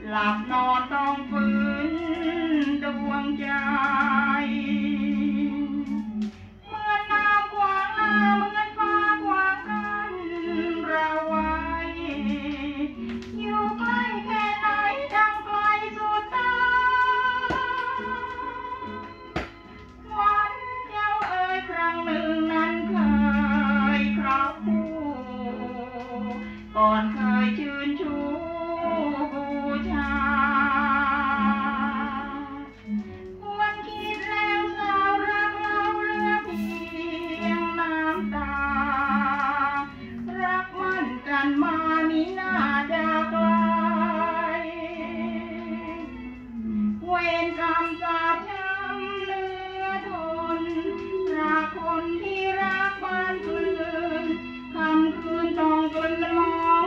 หลับนอนต้องฝืนดวงใจเหมือนน้ำขวางหน้าเหมือนฟ้าขวางกันเราไว้อยู่ใกล้แค่ไหนดังไกลสุดตาวันเจ้าเอ๋ยครั้งหนึ่งนั้นเคยครอบคู่ก่อนเคยชื่นชูบูชาควรคิดแล้วสาวรักเราเหลือเพียงน้ำตารักมั่นกันมามีหน้าจากไกลเวรกรรมสาปช้ำเหลือทนรักคนที่รักบ้านเกลือนคำคืนต้องกลืนมอง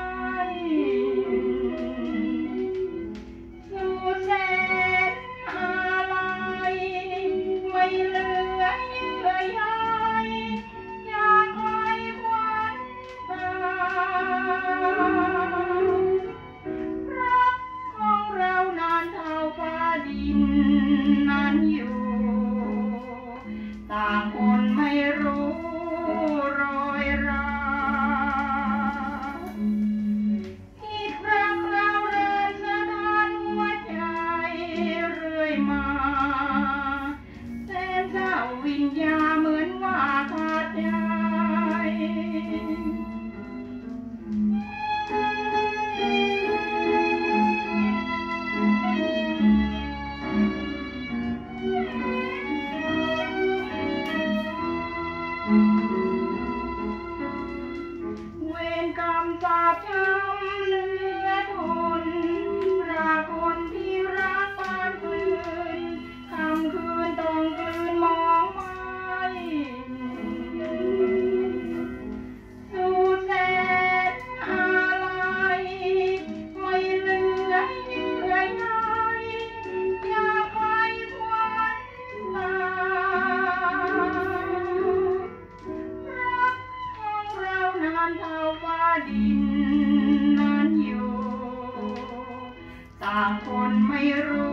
สุดแสนอะไรไม่เหลือเยื่อใยอยากไกลควันตารักของเรานานเท่าฟ้าดินนั้นอยู่ต่างคนไม่รู้โรยราคิดรักเราเดินสะท้านหัวใจเรื่อยมาแสนเศร้าวิญญาเหมือนว่าขาดใจเวรกรรมสาปช้ำเหลือทนรักคนที่รักบ้านเกลือนคำคืนต้องกลืนมองไม่สุดแสนอะไรไม่เหลือเยื่อใยอยากไกลควันตารักของเรานานเท่าฟ้าดินนั้นอยู่ต่างคนไม่รู้